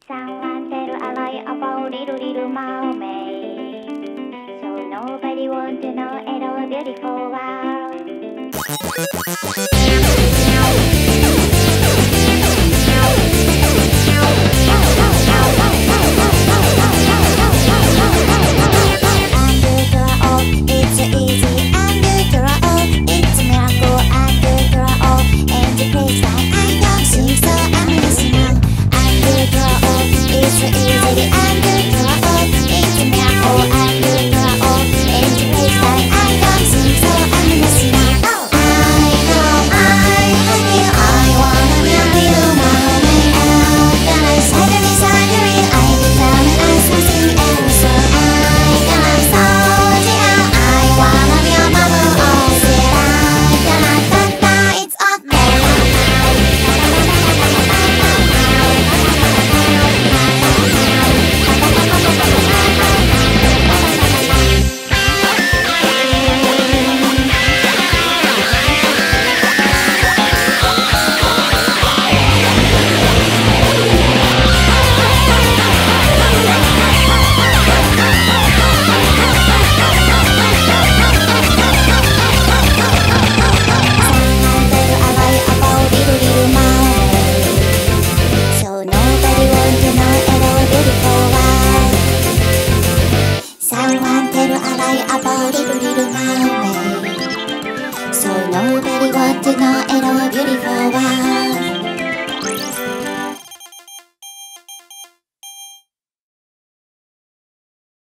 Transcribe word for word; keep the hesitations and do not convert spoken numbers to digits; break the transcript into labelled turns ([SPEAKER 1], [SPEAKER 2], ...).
[SPEAKER 1] Someone tell a lie about little little mermaid, so nobody want to know at all beautiful world. It's easy, under all, it's a miracle, under all, and the place that I don't see, so I'm missing out. Under all, it's easy, under all, it's a miracle, under all, and the place that I don't see, so I'm missing out. I know I love you, I wanna be a little mermaid, out that I said it is under it, I become an ice something else, so I gonna sort it out. I wanna be a bubble, oh, said I gonna tata, it's up there. Someone tell a lie about little little mermaid, so nobody want to know at all beautiful world.